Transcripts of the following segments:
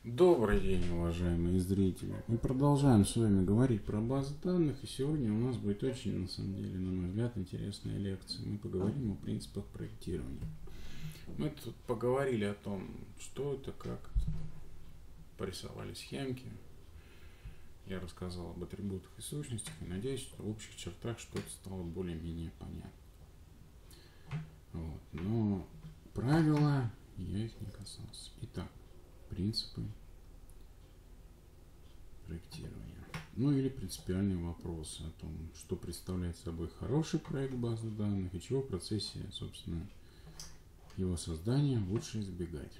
Добрый день, уважаемые зрители. Мы продолжаем с вами говорить про базы данных, и сегодня у нас будет очень, на самом деле, на мой взгляд, интересная лекция. Мы поговорим о принципах проектирования. Мы тут поговорили о том, что это, как это, порисовали схемки. Я рассказал об атрибутах и сущностях, и надеюсь, что в общих чертах что-то стало более-менее понятно. Вот. Но правила я их не касался. Итак, принципы проектирования. Ну или принципиальные вопросы о том, что представляет собой хороший проект базы данных и чего в процессе, собственно, его создания лучше избегать.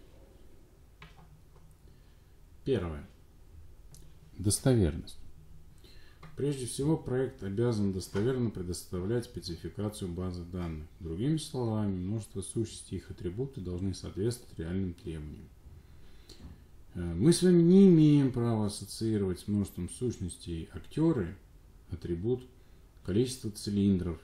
Первое. Достоверность. Прежде всего, проект обязан достоверно предоставлять спецификацию базы данных. Другими словами, множество сущностей и их атрибуты должны соответствовать реальным требованиям. Мы с вами не имеем права ассоциировать с множеством сущностей актеры, атрибут, количество цилиндров,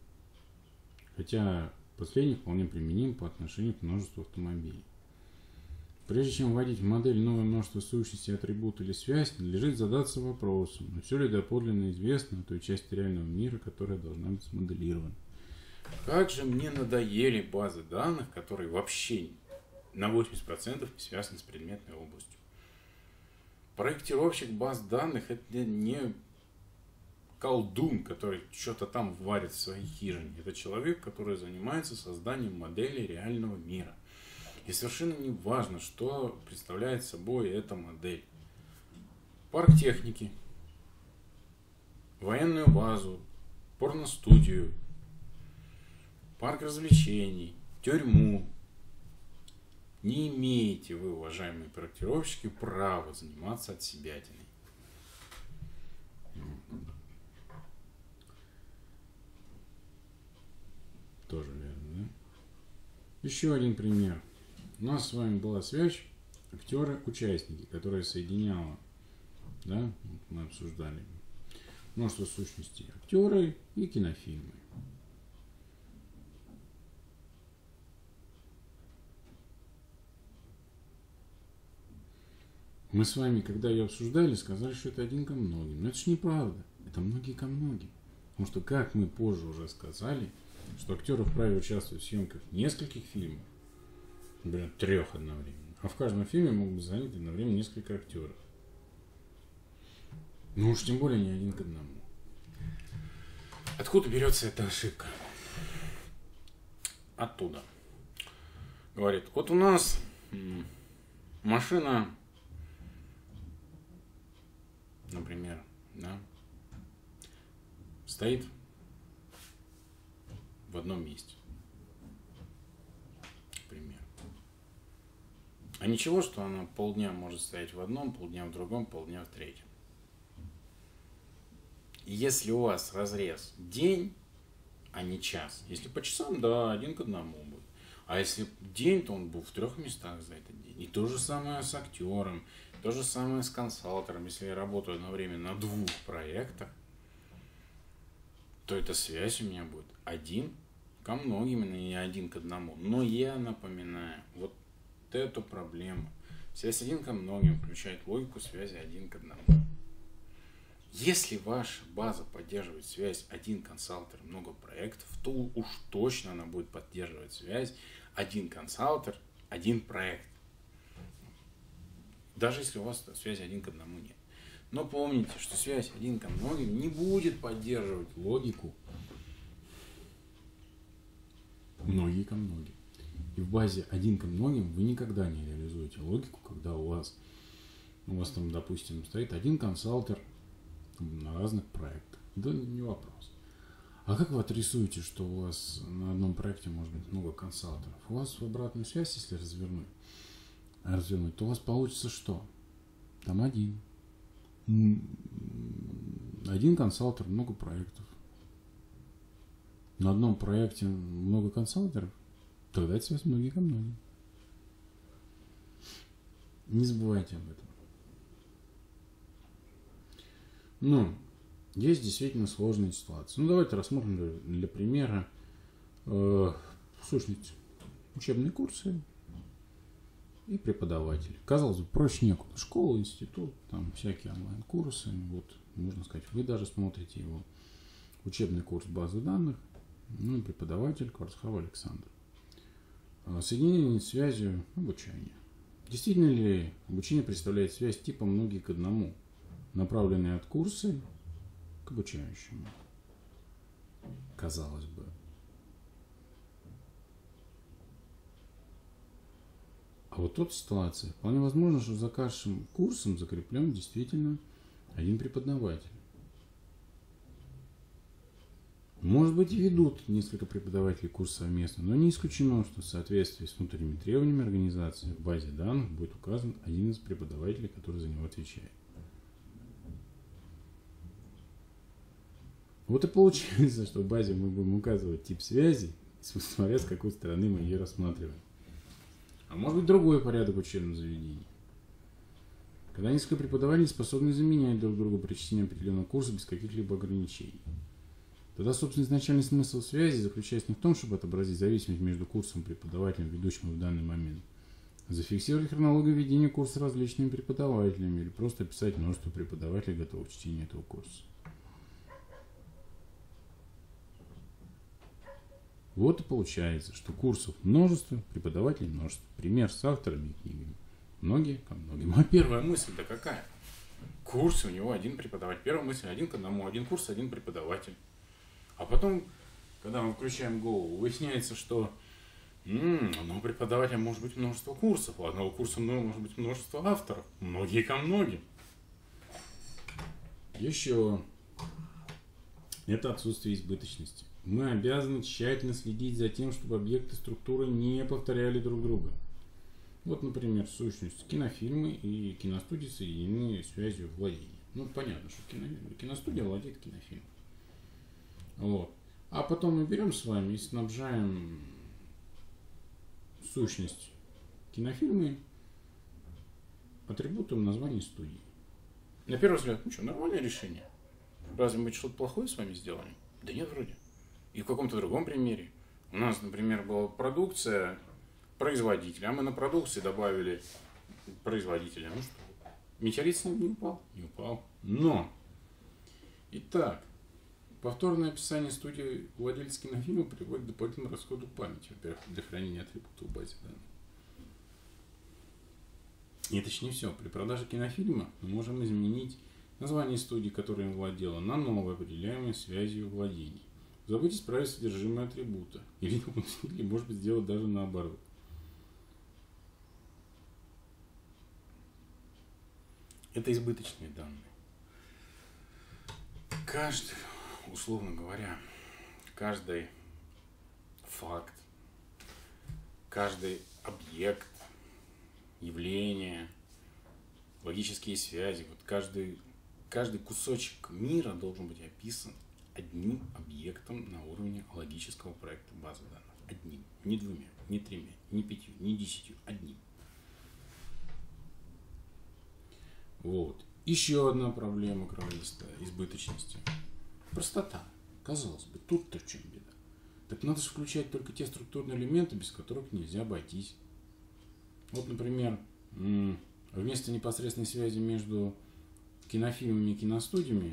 хотя последний вполне применим по отношению к множеству автомобилей. Прежде чем вводить в модель новое множество сущностей, атрибут или связь, надлежит задаться вопросом, но все ли доподлинно известно о той части реального мира, которая должна быть смоделирована. Как же мне надоели базы данных, которые вообще на 80% не связаны с предметной областью. Проектировщик баз данных — это не колдун, который что-то там варит в своей хижине. Это человек, который занимается созданием модели реального мира. И совершенно не важно, что представляет собой эта модель. Парк техники, военную базу, порностудию, парк развлечений, тюрьму. Не имеете вы, уважаемые проектировщики, права заниматься отсебятиной. Тоже верно, да? Еще один пример. У нас с вами была связь актеры-участники, которая соединяла, да, мы обсуждали множество сущностей актеры и кинофильмы. Мы с вами, когда ее обсуждали, сказали, что это один ко многим. Но это же неправда. Это многие ко многим. Потому что, как мы позже уже сказали, что актеры вправе участвовать в съемках нескольких фильмов, например, 3 одновременно. А в каждом фильме могут быть заняты одновременно несколько актеров. Ну уж тем более не один к одному. Откуда берется эта ошибка? Оттуда. Говорит, вот у нас машина, например, да, стоит в одном месте. Например. А ничего, что она полдня может стоять в одном, полдня в другом, полдня в третьем. Если у вас разрез день, а не час, если по часам, да, один к одному будет. А если день, то он был в 3 местах за этот день. И то же самое с актером, то же самое с консалтером. Если я работаю одновременно на 2 проектах, то эта связь у меня будет один ко многим, и не один к одному. Но я напоминаю, вот эту проблему. Связь один ко многим включает логику связи один к одному. Если ваша база поддерживает связь один консалтер, много проектов, то уж точно она будет поддерживать связь один консалтер, один проект. Даже если у вас связи один к одному нет. Но помните, что связь один ко многим не будет поддерживать логику многие ко многим. И в базе один ко многим вы никогда не реализуете логику, когда у вас там, допустим, стоит один консалтер на разных проектах. Да не вопрос. А как вы отрисуете, что у вас на одном проекте может быть много консалтеров? У вас в обратную связь, если развернуть, то у вас получится что? Там один консалтер, много проектов. На одном проекте много консалтеров, тогда это связь многие ко многим. Не забывайте об этом. Но есть действительно сложные ситуации. Давайте рассмотрим для примера сущность учебные курсы и преподаватель. Казалось бы, проще некуда. Школа, институт, там всякие онлайн-курсы. Вот, можно сказать, вы даже смотрите его учебный курс базы данных. Ну и преподаватель Кварцхав Александр. Соединение связью обучения. Действительно ли обучение представляет связь типа многие к одному, направленные от курса к обучающему? Казалось бы. А вот тут ситуация. Вполне возможно, что за каждым курсом закреплен действительно один преподаватель. Может быть, и ведут несколько преподавателей курс совместно, но не исключено, что в соответствии с внутренними требованиями организации в базе данных будет указан один из преподавателей, который за него отвечает. Вот и получается, что в базе мы будем указывать тип связи, смотря с какой стороны мы ее рассматриваем. А может быть другой порядок учебного заведения. Когда несколько преподавателей способны заменять друг друга при чтении определенного курса без каких-либо ограничений. Тогда, собственно, изначальный смысл связи заключается не в том, чтобы отобразить зависимость между курсом и преподавателем, ведущим в данный момент, а зафиксировать хронологию ведения курса различными преподавателями или просто описать множество преподавателей, готовых к чтению этого курса. Вот и получается, что курсов множество, преподавателей множество. Пример с авторами и книгами. Многие ко многим. А первая мысль-то какая? Курс, у него один преподаватель. Первая мысль один к одному. Один курс, один преподаватель. А потом, когда мы включаем голову, выясняется, что одного преподавателя может быть множество курсов, у одного курса может быть множество авторов. Многие ко многим. Еще это отсутствие избыточности. Мы обязаны тщательно следить за тем, чтобы объекты структуры не повторяли друг друга. Вот, например, сущность кинофильмы и киностудии соединены связью владения. Ну, понятно, что киностудия владеет кинофильмом. Вот. А потом мы берем с вами и снабжаем сущность кинофильмы атрибутом названия студии. На первый взгляд, ну что, нормальное решение. Разве мы что-то плохое с вами сделали? Да нет, вроде. И в каком-то другом примере. У нас, например, была продукция производителя, а мы на продукции добавили производителя. Ну что, метеорит с ним не упал? Не упал. Но! Итак, повторное описание студии владельца кинофильма приводит к дополнительному расходу памяти, во-первых, для хранения атрибутов в базе данных. И это еще не все. При продаже кинофильма мы можем изменить название студии, которой им владела, на новое, определяемое связью владений. Забыть исправить содержимое атрибута. Или может быть, сделать даже наоборот. Это избыточные данные. Каждый, условно говоря, каждый факт, каждый объект, явление, логические связи, вот каждый кусочек мира должен быть описан одним объектом на уровне логического проекта базы данных. Одним. Не двумя, не тремя, не пятью, не 10, одним. Вот. Еще одна проблема кроволиста избыточности. Простота. Казалось бы, тут-то в чем беда. Так надо же включать только те структурные элементы, без которых нельзя обойтись. Вот, например, вместо непосредственной связи между кинофильмами и киностудиями,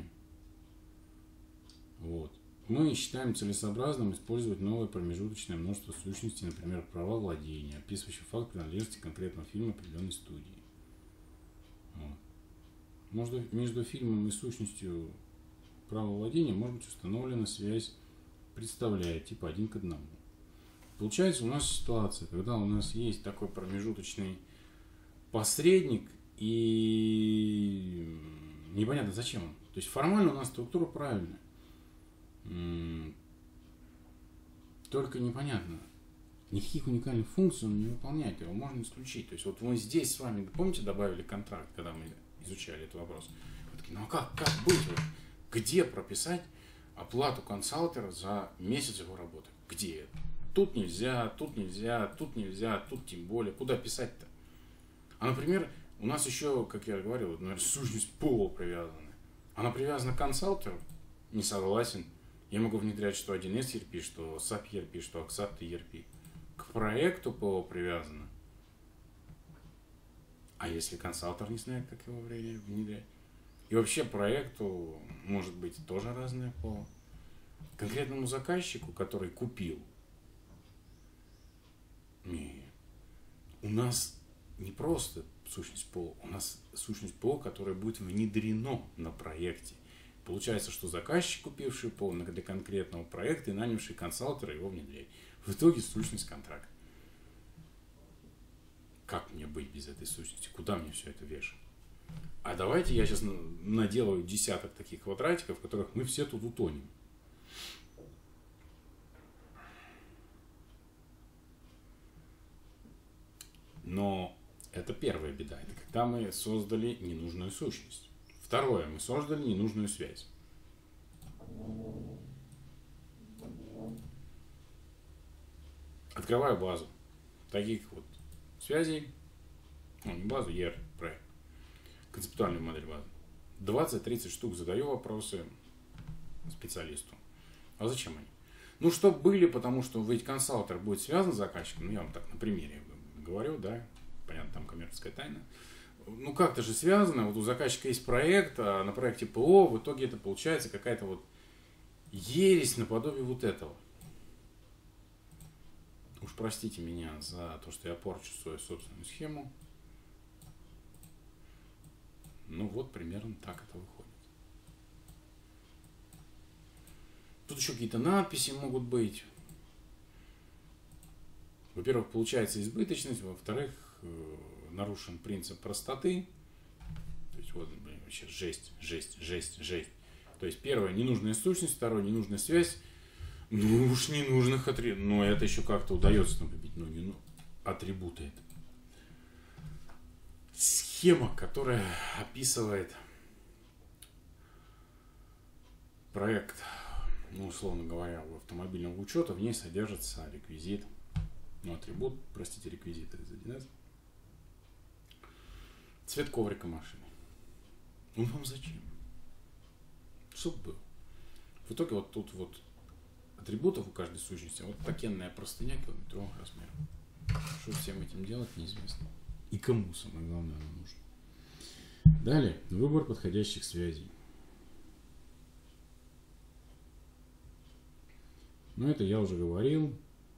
вот, мы считаем целесообразным использовать новое промежуточное множество сущностей, например, права владения, описывающих факт принадлежности конкретного фильма определенной студии. Вот. Между фильмом и сущностью права владения может быть установлена связь, представляя типа один к одному. Получается у нас ситуация, когда у нас есть такой промежуточный посредник, и непонятно зачем он. То есть формально у нас структура правильная. Только непонятно, никаких уникальных функций он не выполняет, его можно исключить. То есть вот мы здесь с вами, помните, добавили контракт, когда мы изучали этот вопрос. Мы такие, ну а как быть? Вот, где прописать оплату консалтера за месяц его работы? Где это? Тут нельзя, тут нельзя, тут нельзя, тут тем более. Куда писать-то? А, например, у нас еще, как я говорил, например, сущность ПО привязана. Она привязана к консалтеру? Не согласен. Я могу внедрять что 1С ERP, что SAP ERP, что Axapta ERP. К проекту ПО привязано. А если консалтер не знает, как его внедрять? И вообще проекту может быть тоже разное по конкретному заказчику, который купил. Нет. У нас не просто сущность ПО, у нас сущность ПО, которая будет внедрено на проекте. Получается, что заказчик, купивший ПО для конкретного проекта и нанявший консалтера его внедрять. В итоге сущность контракта. Как мне быть без этой сущности? Куда мне все это вешать? А давайте я сейчас наделаю десяток таких квадратиков, в которых мы все тут утонем. Но это первая беда. Это когда мы создали ненужную сущность. Второе. Мы создали ненужную связь. Открываю базу таких вот связей. Ну, не базу, проект. Концептуальную модель базы. 20-30 штук задаю вопросы специалисту. А зачем они? Ну, чтобы были, потому что ведь консалтер будет связан с заказчиком. Ну, я вам так на примере говорю, да. Понятно, там коммерческая тайна. Ну, как-то же связано. Вот у заказчика есть проект, а на проекте ПО в итоге это получается какая-то вот ересь наподобие вот этого. Уж простите меня за то, что я порчу свою собственную схему. Ну вот, примерно так это выходит. Тут еще какие-то надписи могут быть. Во-первых, получается избыточность. Во-вторых, нарушен принцип простоты. То есть вот, блин, вообще жесть. То есть первое, ненужная сущность. Второе, ненужная связь. Ну уж ненужных атрибутов. Но это еще как-то удается накопить. Ну, атрибуты это. Схема, которая описывает проект, ну, условно говоря, у автомобильного учета, в ней содержится реквизит, ну, атрибут, простите, реквизит из 1С. Цвет коврика машины. Ну, вам зачем? Чтоб был. В итоге вот тут вот атрибутов у каждой сущности вот такенная простыня километровых размеров. Что всем этим делать, неизвестно. И кому, самое главное, оно нужно. Далее, выбор подходящих связей. Но это я уже говорил.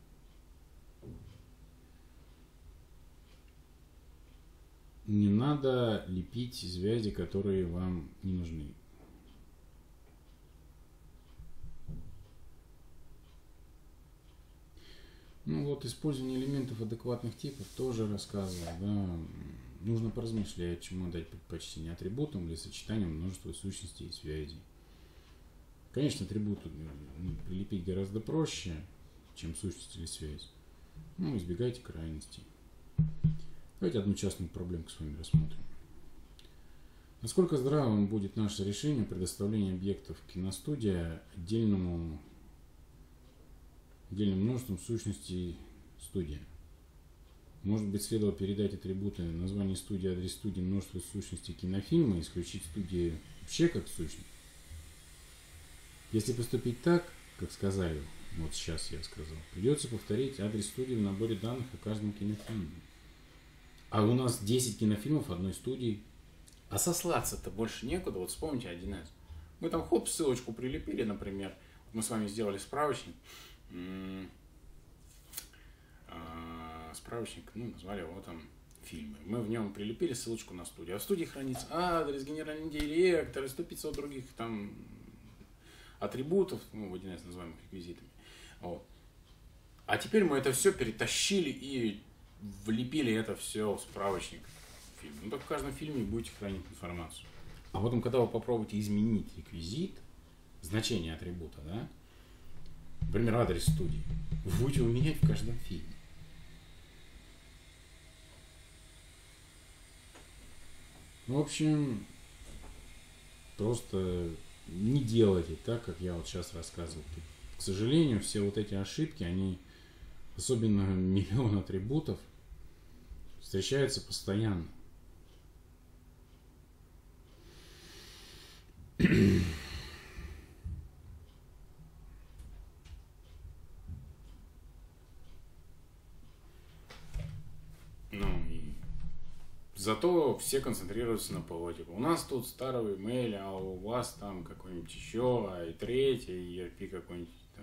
Не надо лепить связи, которые вам не нужны. Ну вот, использование элементов адекватных типов тоже рассказывал, да. Нужно поразмышлять, чему дать предпочтение: атрибутам или сочетаниям множества сущностей и связей. Конечно, атрибуту прилепить гораздо проще, чем сущность или связь. Ну, избегайте крайностей. Давайте одну частную проблемку с вами рассмотрим. Насколько здравым будет наше решение предоставления объектов киностудия отдельным множеством сущностей студия? Может быть, следовало передать атрибуты названия студии, адрес студии, множество сущностей кинофильма и исключить студии вообще как сущность? Если поступить так, как сказали, вот сейчас я сказал, придется повторить адрес студии в наборе данных о каждом кинофильме. А у нас 10 кинофильмов одной студии. А сослаться-то больше некуда. Вот вспомните 1С. Мы там хоп, ссылочку прилепили, например. Мы с вами сделали справочник. Справочник, ну, назвали его там фильмы. Мы в нем прилепили ссылочку на студию. А в студии хранится адрес, генеральный директор и 100-500 других там атрибутов, ну, в 1С называемых реквизитами. Вот. А теперь мы это все перетащили и влепили это все в справочник фильма. Ну, так в каждом фильме будете хранить информацию. А потом, когда вы попробуете изменить реквизит, значение атрибута, да, например, адрес студии, вы будете его менять в каждом фильме. В общем, просто не делайте так, как я вот сейчас рассказывал. К сожалению, все вот эти ошибки, они, особенно миллион атрибутов, встречаются постоянно. Ну и Зато все концентрируются на ПО. Типа, у нас тут старый email, а у вас там какой-нибудь еще, а и третий, и ERP какой-нибудь там,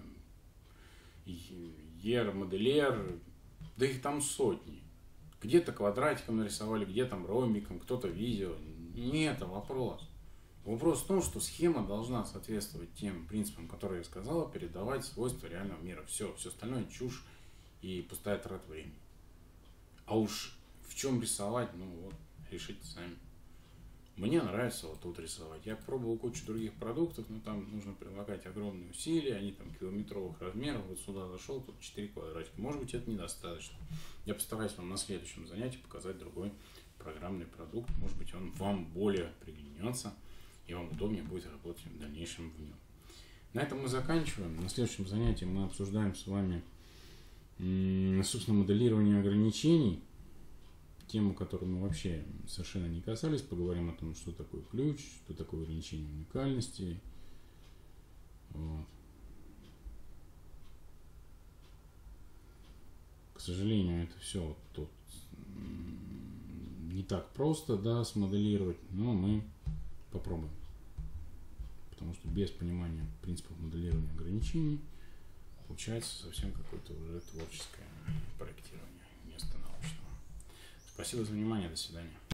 ER-моделер, да их там сотни. Где-то квадратиком нарисовали, где там ромбиком, кто-то видео. Не это вопрос. Вопрос в том, что схема должна соответствовать тем принципам, которые я сказала, передавать свойства реального мира. Все остальное чушь и пустая трата времени. А уж в чем рисовать, ну вот, решите сами. Мне нравится вот тут рисовать. Я пробовал кучу других продуктов, но там нужно прилагать огромные усилия, они там километровых размеров. Вот сюда зашел, тут 4 квадратика. Может быть, это недостаточно. Я постараюсь вам на следующем занятии показать другой программный продукт. Может быть, он вам более приглянется, и вам удобнее будет работать в дальнейшем в нем. На этом мы заканчиваем. На следующем занятии мы обсуждаем с вами, собственно, моделирование ограничений. Тему, которую мы вообще совершенно не касались. Поговорим о том, что такое ключ, что такое ограничение уникальности. Вот. К сожалению, это все вот тут не так просто, да, смоделировать, но мы попробуем. Потому что без понимания принципов моделирования ограничений получается совсем какое-то уже творческое проектирование вместо научного. Спасибо за внимание, до свидания.